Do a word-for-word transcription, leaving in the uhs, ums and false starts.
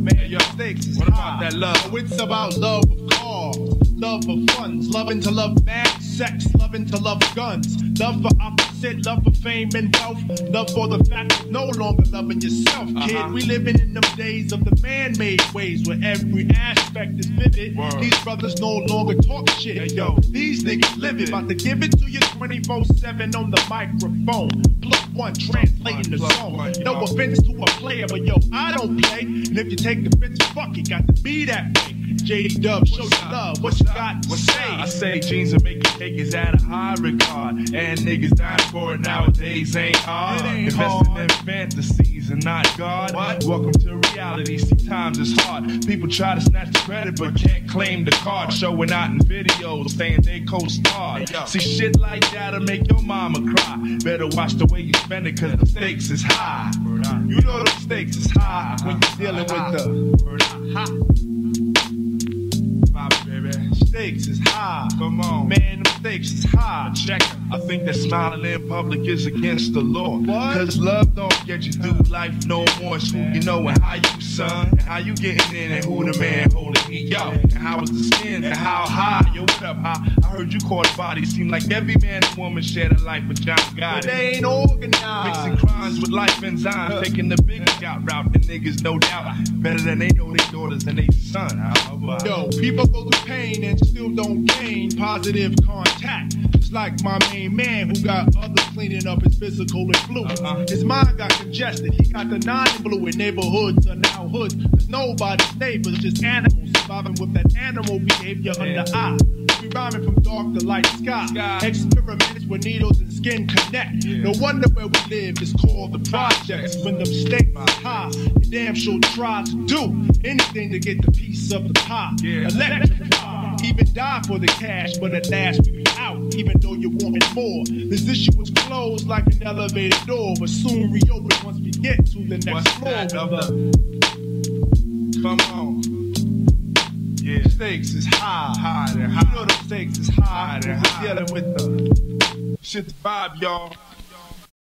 Man, your stakes is What high. about that love? Oh, it's about love of cars, love of funds, loving to love mad sex, loving to love guns, love for opposite, love for fame and wealth, love for the fact of no longer loving yourself, kid. Uh-huh. We living in them days of the man-made ways where every aspect is vivid. Word. These brothers no longer talk shit. Hey, Yo, these niggas live it. About to give it to you twenty-four seven on the microphone. Plus one translating the Plus song. one, No yo. offense to a player, but yo, I don't play. And if you take offense, fuck it, got to be that way. J D Dub, show you love. What you got to What's say? up? I say jeans and making cake is at a high regard, and niggas dying for it nowadays ain't hard. It ain't Investing hard. in fantasies and not God. What? Welcome to reality. See, times is hard. People try to snatch the credit, but can't claim the card. Showing out in videos, saying they co-starred. Hey, yo. See, shit like that'll make your mama cry. Better watch the way you spend it, cause the stakes is high. You know the stakes is high when you're dealing with the stakes is high. Come on, man, them stakes is high. Check it. I think that smiling in public is against the law. What? Cause love don't get you through life no more. So you know and how you son, and how you getting in, and who the man holding me, yo. And how is the skin, and how high, yo, what up, how? I heard you caught a body. Seem like every man and woman shared a life with John But God. they ain't organized. Mixing crimes with life enzymes, taking the big out route. The niggas, no doubt, better than they know their daughters and their son. How about- Yo, people go through pain and still don't gain positive contact. Just like my main man who got others cleaning up his physical influence. Uh-huh. His mind got congested. He got the non-fluid. Neighborhoods are now hoods. Cause nobody's neighbors, just animals surviving with that animal behavior Yeah. under eye. We rhyming from dark to light sky. Sky. Experiments where needles and skin connect. Yeah. No wonder where we live is called the projects. When them stakes are high, you damn sure try to do anything to get the piece of the pie. Yeah. Electrify, even die for the cash, but at last we be out, even though you wanted more. This issue was closed like an elevator door, but soon reopen once we get to the next What's floor. that, brother. Come on. Yeah. Stakes is high, High, they're You high. know the stakes is high. High, they're We're high. dealing with the Shit the vibe, y'all.